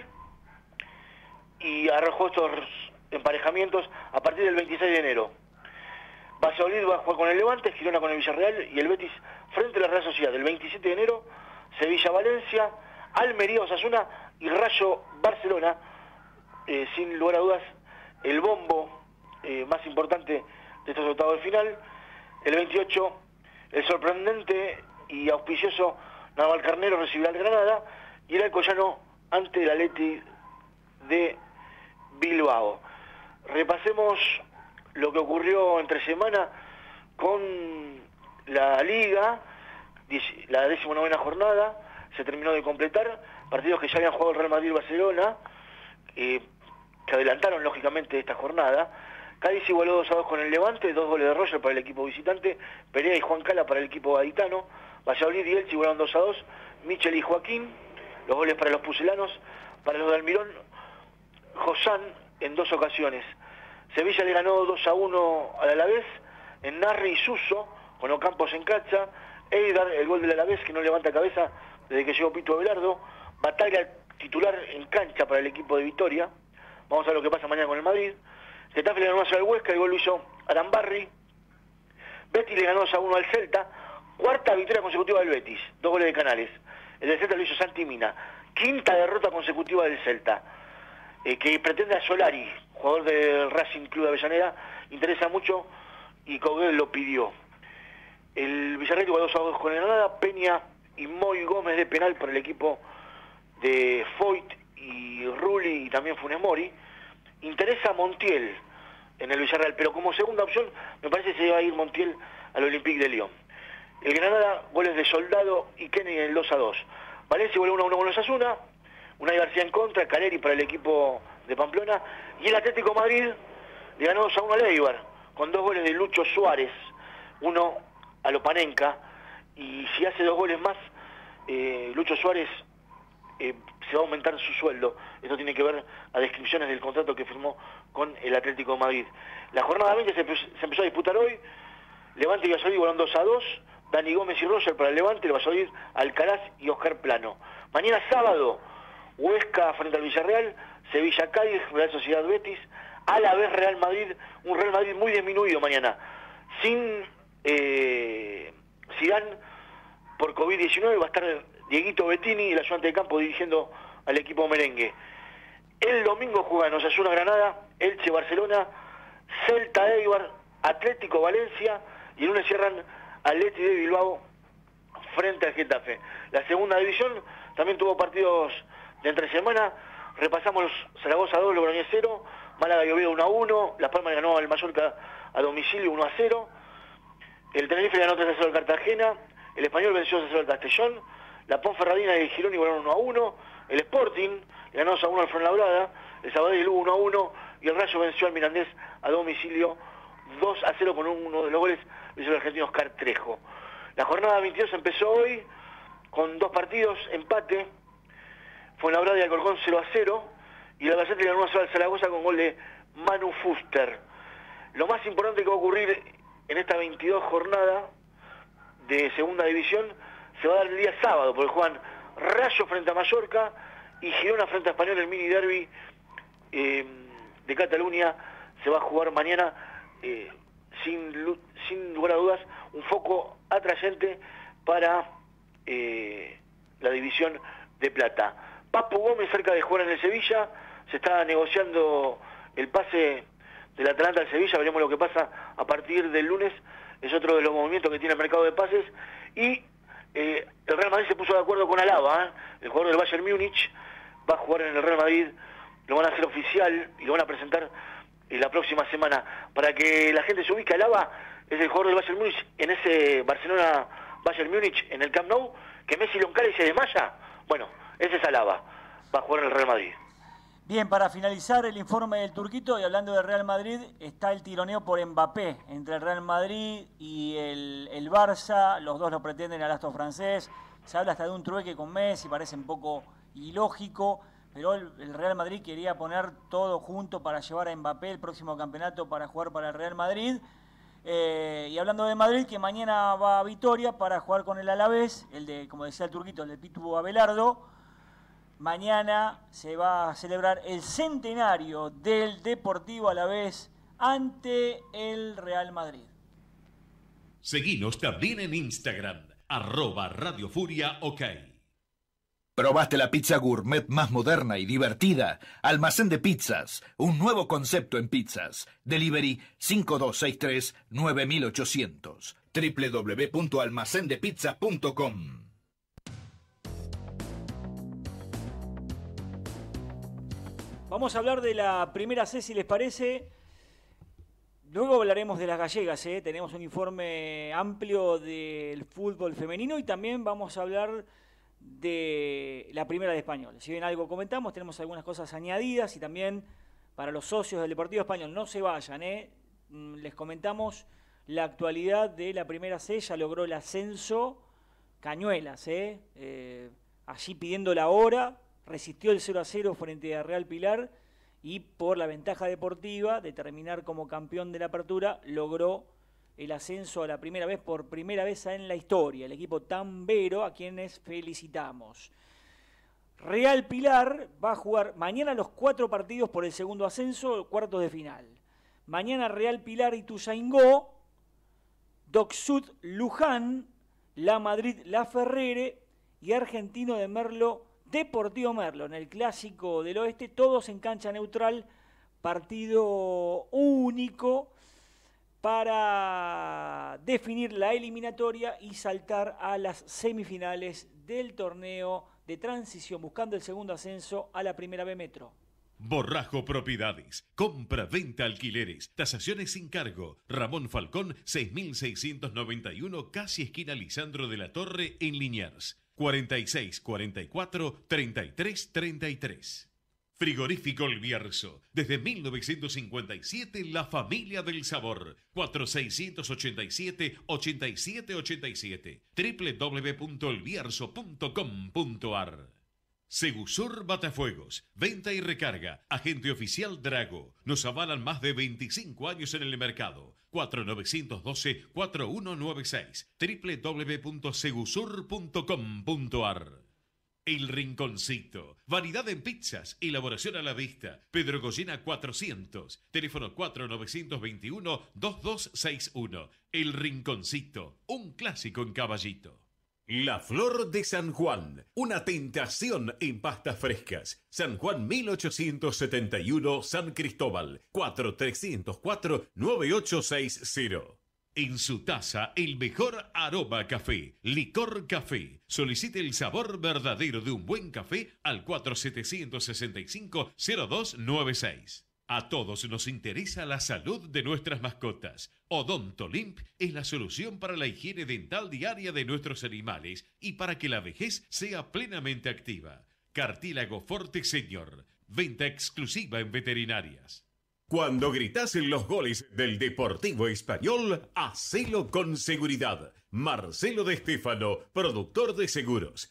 y arrojó estos emparejamientos a partir del 26 de enero. Valladolid va a jugar con el Levante, Girona con el Villarreal y el Betis frente a la Real Sociedad. El 27 de enero, Sevilla-Valencia, Almería, Osasuna y Rayo Barcelona. Sin lugar a dudas, el bombo más importante de estos octavos de final. El 28, el sorprendente y auspicioso Navalcarnero recibirá al Granada y el Alcoyano ante el Atleti de Bilbao. Repasemos lo que ocurrió entre semana con la Liga, la 19ª jornada. Se terminó de completar partidos que ya habían jugado el Real Madrid y Barcelona, que adelantaron lógicamente esta jornada. Cádiz igualó 2-2 con el Levante, 2 goles de Roger para el equipo visitante, Perea y Juan Cala para el equipo gaditano, Valladolid y Elche igualaron 2-2, Michel y Joaquín, los goles para los pucelanos, para los de Almirón, Josán en 2 ocasiones. Sevilla le ganó 2-1 al Alavés, en Narri y Suso, con Ocampos en cancha, Eidar, el gol del Alavés que no levanta cabeza desde que llegó Pito Abelardo, Batalla titular en cancha para el equipo de Vitoria. Vamos a ver lo que pasa mañana con el Madrid. Getafe le ganó 2-0 al Huesca, el gol lo hizo Arambarri. Betis le ganó 2-1 al Celta, 4ª victoria consecutiva del Betis, 2 goles de Canales. El del Celta lo hizo Santi Mina, 5ª derrota consecutiva del Celta, que pretende a Solari, jugador del Racing Club de Avellaneda, interesa mucho y Coudet lo pidió. El Villarreal igualó 2-2 con el Granada, Peña y Moy Gómez de penal por el equipo de Foyt y Rulli y también Funes Mori. Interesa Montiel en el Villarreal, pero como segunda opción me parece que se va a ir Montiel al Olympique de Lyon. El Granada, goles de Soldado y Kenny en el 2-2. Valencia igualó 1-1 con los Asuna, Unai García en contra, Caleri para el equipo de Pamplona, y el Atlético Madrid le ganó 2-1 al Eibar, con 2 goles de Lucho Suárez, uno a Lopanenka, y si hace 2 goles más, Lucho Suárez se va a aumentar su sueldo. Esto tiene que ver a descripciones del contrato que firmó con el Atlético de Madrid. La jornada 20 se empezó a disputar hoy. Levante y Valladolid igualaron 2-2. Dani Gómez y Roger para el Levante, el Valladolid, Alcaraz y Oscar Plano. Mañana sábado, Huesca frente al Villarreal, Sevilla-Cádiz, Real Sociedad-Betis, Alavés Real Madrid, un Real Madrid muy disminuido mañana, sin Zidane por COVID-19, va a estar Dieguito Bettini, el ayudante de campo, dirigiendo al equipo merengue. El domingo juegan Osasuna Granada, Elche Barcelona, Celta Eibar, Atlético Valencia, y el lunes cierran Atleti de Bilbao frente al Getafe. La segunda división también tuvo partidos de entre semana. Repasamos Zaragoza 2, Logroñés 0, Málaga y Oviedo 1-1, Las Palmas ganó al Mallorca a domicilio 1-0, el Tenerife ganó 3-0 al Cartagena, el Español venció 2-0 al Castellón, la Ponferradina y el Girón igualaron 1-1, el Sporting ganó 2-1 al Fuenlabrada, el Sabadell 1-1 y el Rayo venció al Mirandés a domicilio 2-0 con uno de los goles de el argentino Oscar Trejo. La jornada 22 empezó hoy con 2 partidos, empate, Fuenlabrada y Alcorcón 0-0, y el Albacete ganó 1-0 al Zaragoza con gol de Manu Fuster. Lo más importante que va a ocurrir en esta 22 jornada de segunda división se va a dar el día sábado, porque juegan Rayo frente a Mallorca y Girona frente a Español. El mini derby de Cataluña se va a jugar mañana, sin lugar a dudas, un foco atrayente para la división de plata. Papu Gómez cerca de jugar en el Sevilla, se está negociando el pase del Atalanta al Sevilla, veremos lo que pasa a partir del lunes, es otro de los movimientos que tiene el mercado de pases. Y el Real Madrid se puso de acuerdo con Alaba, el jugador del Bayern Múnich, va a jugar en el Real Madrid, lo van a hacer oficial y lo van a presentar la próxima semana. Para que la gente se ubique, Alaba es el jugador del Bayern Múnich en ese Barcelona-Bayern Múnich en el Camp Nou, que Messi lo encala y se desmaya. Bueno, ese es Alaba, va a jugar en el Real Madrid. Bien, para finalizar el informe del Turquito, y hablando del Real Madrid, está el tironeo por Mbappé entre el Real Madrid y el Barça. Los dos lo pretenden al astro francés. Se habla hasta de un trueque con Messi, parece un poco ilógico, pero el Real Madrid quería poner todo junto para llevar a Mbappé el próximo campeonato para jugar para el Real Madrid. Y hablando de Madrid, que mañana va a Vitoria para jugar con el Alavés, el de, como decía el Turquito, el de Pitu Abelardo. Mañana se va a celebrar el centenario del Deportivo Alavés ante el Real Madrid. Seguinos también en Instagram, @RadioFuriaOK. ¿Probaste la pizza gourmet más moderna y divertida? Almacén de Pizzas, un nuevo concepto en pizzas. Delivery 5263-9800. www.almacendepizza.com. Vamos a hablar de la primera C, si les parece. Luego hablaremos de las gallegas, tenemos un informe amplio del fútbol femenino y también vamos a hablar de la primera de Español. Si bien algo comentamos, tenemos algunas cosas añadidas y también para los socios del Deportivo Español, no se vayan, les comentamos la actualidad de la primera C, ya logró el ascenso Cañuelas, allí pidiendo la hora, resistió el 0-0 frente a Real Pilar y por la ventaja deportiva de terminar como campeón de la apertura, logró el ascenso a la primera vez, por primera vez en la historia, el equipo tambero, a quienes felicitamos. Real Pilar va a jugar mañana los 4 partidos por el segundo ascenso, cuartos de final. Mañana Real Pilar Ituzaingó, Docsud Luján, La Madrid La Ferrere y Argentino de Merlo Deportivo Merlo, en el Clásico del Oeste, todos en cancha neutral, partido único para definir la eliminatoria y saltar a las semifinales del torneo de transición, buscando el segundo ascenso a la Primera B Metro. Borrajo Propiedades, compra, venta, alquileres, tasaciones sin cargo. Ramón Falcón, 6691, casi esquina Lisandro de la Torre, en Liniers. 4644-3333. Frigorífico El Bierzo. Desde 1957, la familia del sabor. 4687-8787. www.elbierzo.com.ar. Segusur Batafuegos. Venta y recarga. Agente oficial Drago. Nos avalan más de 25 años en el mercado. 4912-4196. www.segusur.com.ar. El Rinconcito. Variedad en pizzas. Elaboración a la vista. Pedro Goyena 400. Teléfono 4921-2261. El Rinconcito. Un clásico en Caballito. La Flor de San Juan, una tentación en pastas frescas. San Juan 1871, San Cristóbal, 4304-9860. En su taza, el mejor aroma a café. Licor Café. Solicite el sabor verdadero de un buen café al 4765-0296. A todos nos interesa la salud de nuestras mascotas. Odontolimp es la solución para la higiene dental diaria de nuestros animales y para que la vejez sea plenamente activa. Cartílago Forte Senior. Venta exclusiva en veterinarias. Cuando gritas en los goles del Deportivo Español, hacelo con seguridad. Marcelo de Estéfano, productor de seguros,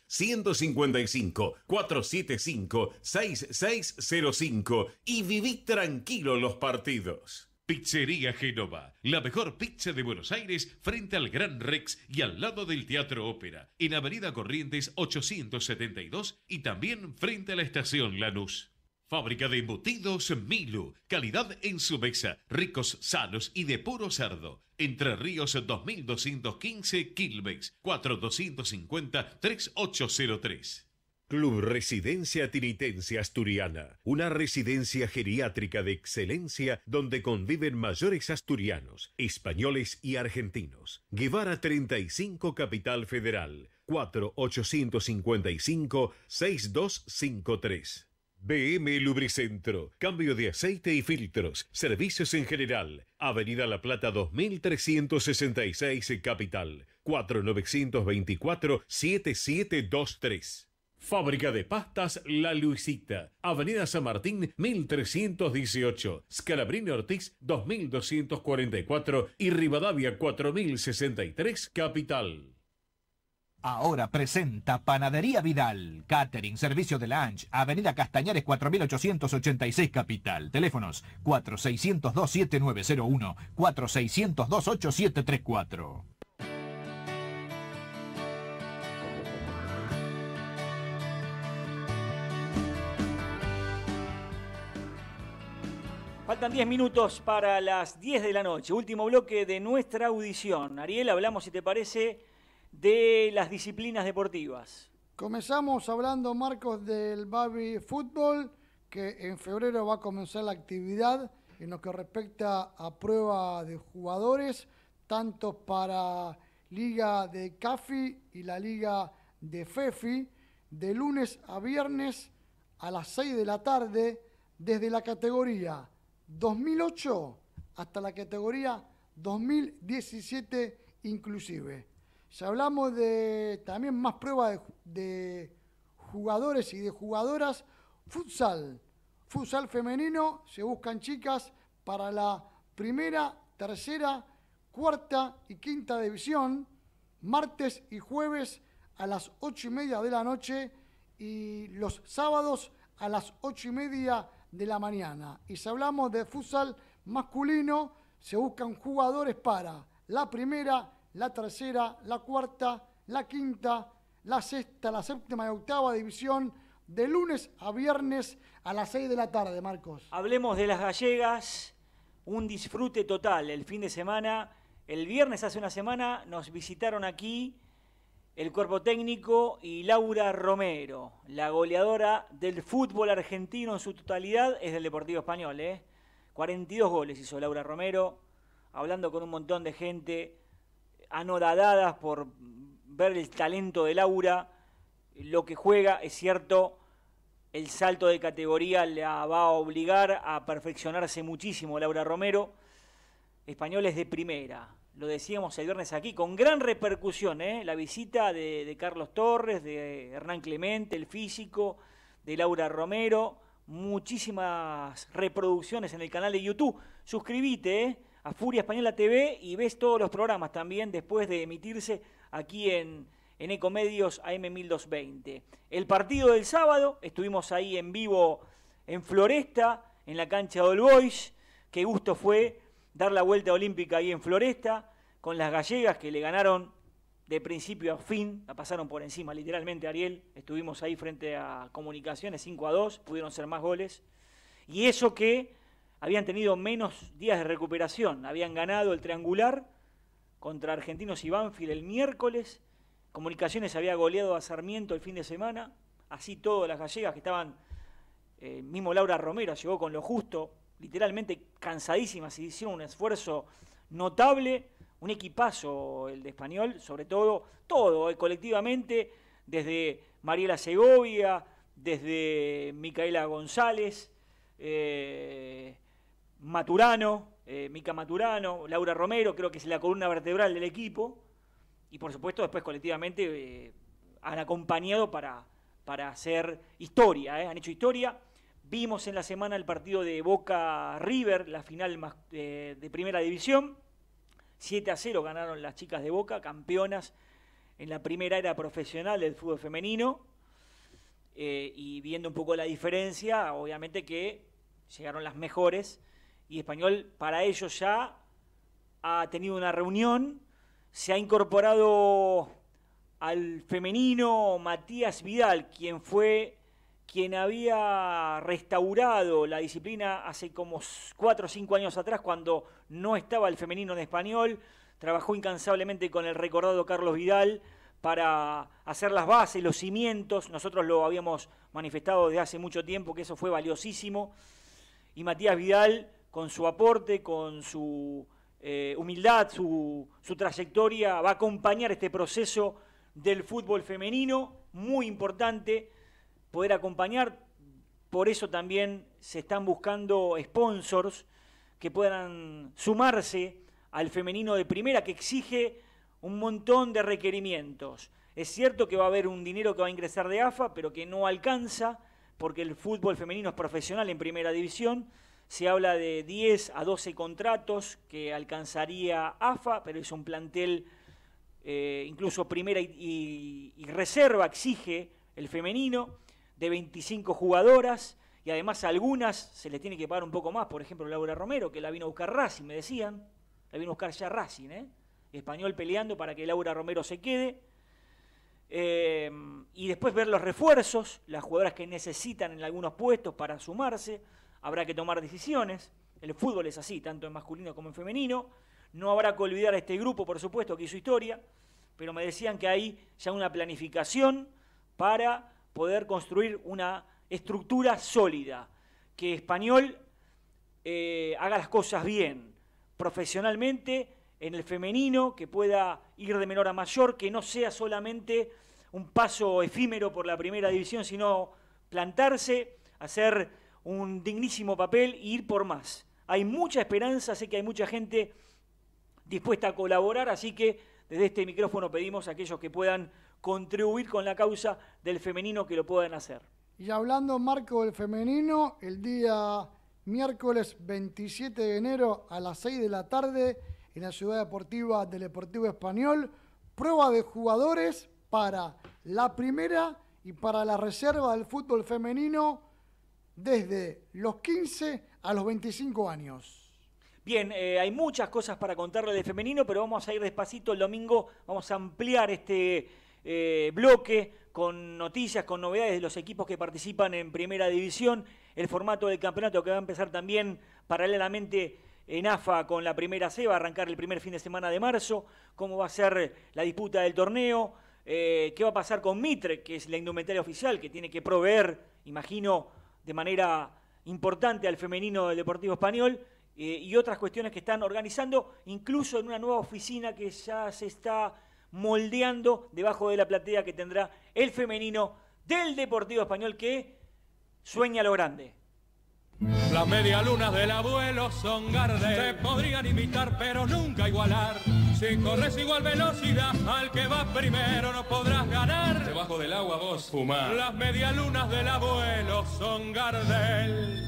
155-475-6605 y viví tranquilo los partidos. Pizzería Génova, la mejor pizza de Buenos Aires frente al Gran Rex y al lado del Teatro Ópera, en Avenida Corrientes 872 y también frente a la Estación Lanús. Fábrica de embutidos Milu, calidad en su mesa, ricos, sanos y de puro cerdo. Entre Ríos 2215 Quilmes, 4250-3803. Club Residencia Tinitense Asturiana, una residencia geriátrica de excelencia donde conviven mayores asturianos, españoles y argentinos. Guevara 35 Capital Federal, 4855-6253. BM Lubricentro, cambio de aceite y filtros, servicios en general. Avenida La Plata 2366 Capital, 4924-7723. Fábrica de pastas La Luisita, Avenida San Martín 1318, Scalabrini Ortiz 2244 y Rivadavia 4063 Capital. Ahora presenta Panadería Vidal, catering, servicio de lunch, Avenida Castañares 4886 Capital. Teléfonos 4602-7901, 4602-8734. Faltan 10 minutos para las 10 de la noche. Último bloque de nuestra audición. Ariel, hablamos, si te parece, de las disciplinas deportivas. Comenzamos hablando, Marcos, del baby fútbol, que en febrero va a comenzar la actividad en lo que respecta a prueba de jugadores, tanto para Liga de CAFI y la Liga de FEFI, de lunes a viernes a las 6 de la tarde, desde la categoría 2008 hasta la categoría 2017 inclusive. Si hablamos de también más pruebas de jugadores y de jugadoras, futsal femenino, se buscan chicas para la primera, tercera, cuarta y quinta división, martes y jueves a las 8:30 de la noche y los sábados a las 8:30 de la mañana. Y si hablamos de futsal masculino, se buscan jugadores para la primera, la tercera, la cuarta, la quinta, la sexta, la séptima y octava división, de lunes a viernes a las 6 de la tarde, Marcos. Hablemos de las gallegas, un disfrute total el fin de semana. El viernes, hace una semana, nos visitaron aquí el cuerpo técnico y Laura Romero, la goleadora del fútbol argentino en su totalidad, es del Deportivo Español, 42 goles hizo Laura Romero, hablando con un montón de gente, anodadadas por ver el talento de Laura, lo que juega, es cierto, el salto de categoría la va a obligar a perfeccionarse muchísimo Laura Romero. Español es de primera, lo decíamos el viernes aquí, con gran repercusión, la visita de Carlos Torres, de Hernán Clemente, el físico, de Laura Romero, muchísimas reproducciones en el canal de YouTube. Suscribite a Furia Española TV y ves todos los programas también después de emitirse aquí en Ecomedios AM1220. El partido del sábado, estuvimos ahí en vivo en Floresta, en la cancha de All Boys. Qué gusto fue dar la vuelta olímpica ahí en Floresta, con las gallegas que le ganaron de principio a fin, la pasaron por encima, literalmente, Ariel. Estuvimos ahí frente a Comunicaciones, 5-2, pudieron ser más goles. Y eso que habían tenido menos días de recuperación, habían ganado el triangular contra Argentinos y Banfield el miércoles, Comunicaciones había goleado a Sarmiento el fin de semana, así todo, las gallegas que estaban, mismo Laura Romero llegó con lo justo, literalmente cansadísimas, y hicieron un esfuerzo notable, un equipazo el de Español, sobre todo, colectivamente, desde Mariela Segovia, desde Micaela González, Maturano, Mica Maturano, Laura Romero, creo que es la columna vertebral del equipo, y por supuesto después colectivamente han acompañado para hacer historia, han hecho historia. Vimos en la semana el partido de Boca River, la final de primera división, 7-0 ganaron las chicas de Boca, campeonas en la primera era profesional del fútbol femenino, y viendo un poco la diferencia, obviamente que llegaron las mejores, y Español para ellos ya ha tenido una reunión, se ha incorporado al femenino Matías Vidal, quien había restaurado la disciplina hace como 4 o 5 años atrás, cuando no estaba el femenino en Español. Trabajó incansablemente con el recordado Carlos Vidal para hacer las bases, los cimientos. Nosotros lo habíamos manifestado desde hace mucho tiempo, que eso fue valiosísimo. Y Matías Vidal, con su aporte, con su humildad, su trayectoria, va a acompañar este proceso del fútbol femenino, muy importante poder acompañar. Por eso también se están buscando sponsors que puedan sumarse al femenino de primera, que exige un montón de requerimientos. Es cierto que va a haber un dinero que va a ingresar de AFA, pero que no alcanza, porque el fútbol femenino es profesional en primera división. Se habla de 10 a 12 contratos que alcanzaría AFA, pero es un plantel, incluso primera y reserva exige el femenino, de 25 jugadoras, y además a algunas se les tiene que pagar un poco más. Por ejemplo, Laura Romero, que la vino a buscar Racing, me decían, la vino a buscar ya Racing, Español peleando para que Laura Romero se quede. Y después ver los refuerzos, las jugadoras que necesitan en algunos puestos para sumarse. Habrá que tomar decisiones. El fútbol es así, tanto en masculino como en femenino. No habrá que olvidar a este grupo, por supuesto, que hizo historia, pero me decían que hay ya una planificación para poder construir una estructura sólida, que Español haga las cosas bien, profesionalmente, en el femenino, que pueda ir de menor a mayor, que no sea solamente un paso efímero por la primera división, sino plantarse, hacer un dignísimo papel e ir por más. Hay mucha esperanza, sé que hay mucha gente dispuesta a colaborar, así que desde este micrófono pedimos a aquellos que puedan contribuir con la causa del femenino que lo puedan hacer. Y hablando, Marco, del femenino, el día miércoles 27 de enero a las 6 de la tarde en la Ciudad Deportiva del Deportivo Español, prueba de jugadores para la primera y para la reserva del fútbol femenino desde los 15 a los 25 años. Bien, hay muchas cosas para contarle de femenino, pero vamos a ir despacito. El domingo vamos a ampliar este bloque con noticias, con novedades de los equipos que participan en Primera División, el formato del campeonato que va a empezar también paralelamente en AFA con la Primera C, va a arrancar el primer fin de semana de marzo, cómo va a ser la disputa del torneo, qué va a pasar con Mitre, que es la indumentaria oficial, que tiene que proveer, imagino, de manera importante al femenino del Deportivo Español, y otras cuestiones que están organizando, incluso en una nueva oficina que ya se está moldeando debajo de la platea que tendrá el femenino del Deportivo Español, que sueña lo grande. Las medialunas del abuelo son Gardel. Te podrían imitar pero nunca igualar. Si corres igual velocidad al que va primero no podrás ganar. Debajo del agua vos fumás. Las medialunas del abuelo son Gardel.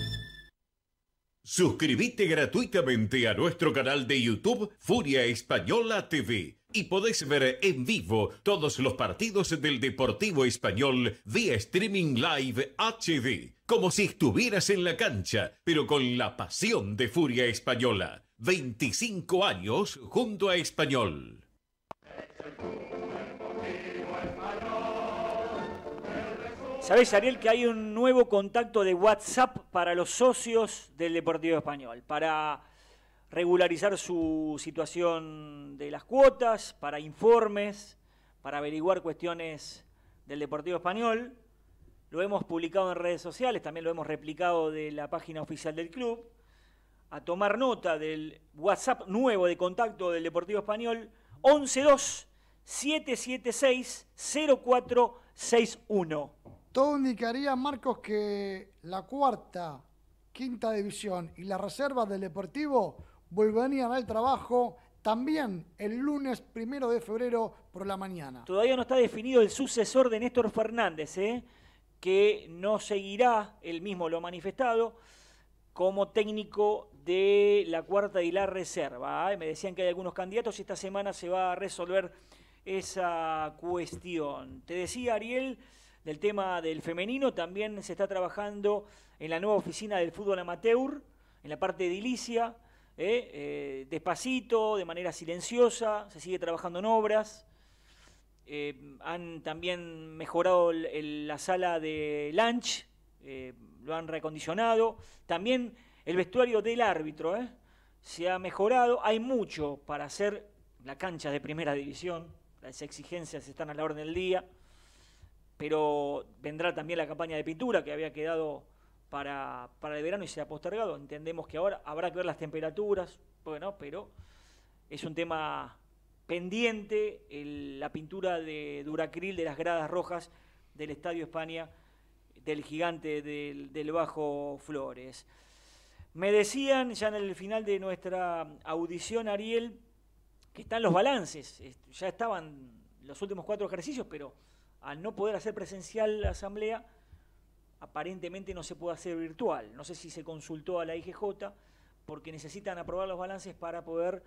Suscríbete gratuitamente a nuestro canal de YouTube Furia Española TV y podés ver en vivo todos los partidos del Deportivo Español vía streaming live HD, como si estuvieras en la cancha, pero con la pasión de Furia Española. 25 años junto a Español. ¿Sabés, Ariel, que hay un nuevo contacto de WhatsApp para los socios del Deportivo Español? Para regularizar su situación de las cuotas, para informes, para averiguar cuestiones del Deportivo Español. Lo hemos publicado en redes sociales, también lo hemos replicado de la página oficial del club. A tomar nota del WhatsApp nuevo de contacto del Deportivo Español, 112-776-0461. Todo indicaría, Marcos, que la cuarta, quinta división y las reservas del Deportivo volverían al trabajo también el lunes 1 de febrero por la mañana. Todavía no está definido el sucesor de Néstor Fernández, que no seguirá, él mismo lo ha manifestado, como técnico de la cuarta y la reserva. Me decían que hay algunos candidatos y esta semana se va a resolver esa cuestión. Te decía, Ariel, del tema del femenino, también se está trabajando en la nueva oficina del fútbol amateur, en la parte edilicia, despacito, de manera silenciosa, se sigue trabajando en obras. Han también mejorado la sala de lunch, lo han reacondicionado. También el vestuario del árbitro se ha mejorado. Hay mucho para hacer la cancha de primera división, las exigencias están a la orden del día, pero vendrá también la campaña de pintura que había quedado para el verano y se ha postergado. Entendemos que ahora habrá que ver las temperaturas, bueno, pero es un tema pendiente la pintura de Duracril de las gradas rojas del Estadio España, del Gigante del Bajo Flores. Me decían ya en el final de nuestra audición, Ariel, que están los balances. Ya estaban los últimos 4 ejercicios, pero al no poder hacer presencial la asamblea, aparentemente no se puede hacer virtual. No sé si se consultó a la IGJ, porque necesitan aprobar los balances para poder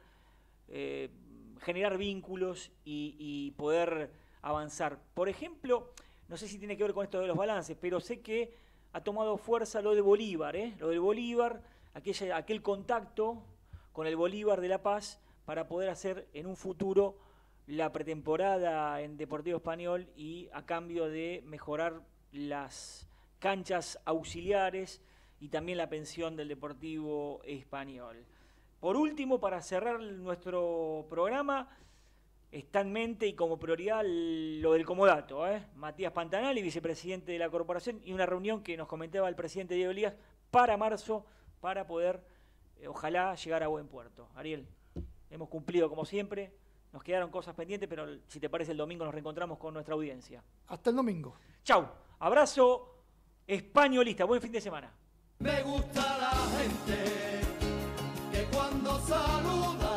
generar vínculos y poder avanzar. Por ejemplo, no sé si tiene que ver con esto de los balances, pero sé que ha tomado fuerza lo de Bolívar, lo del Bolívar, aquel contacto con el Bolívar de La Paz para poder hacer en un futuro la pretemporada en Deportivo Español y a cambio de mejorar las canchas auxiliares y también la pensión del Deportivo Español. Por último, para cerrar nuestro programa, está en mente y como prioridad lo del comodato, Matías Pantanali, vicepresidente de la corporación, y una reunión que nos comentaba el presidente Diego Elías para marzo, para poder, ojalá, llegar a buen puerto. Ariel, hemos cumplido como siempre, nos quedaron cosas pendientes, pero si te parece el domingo nos reencontramos con nuestra audiencia. Hasta el domingo. Chau, abrazo españolista, buen fin de semana. Me gusta la gente que cuando saluda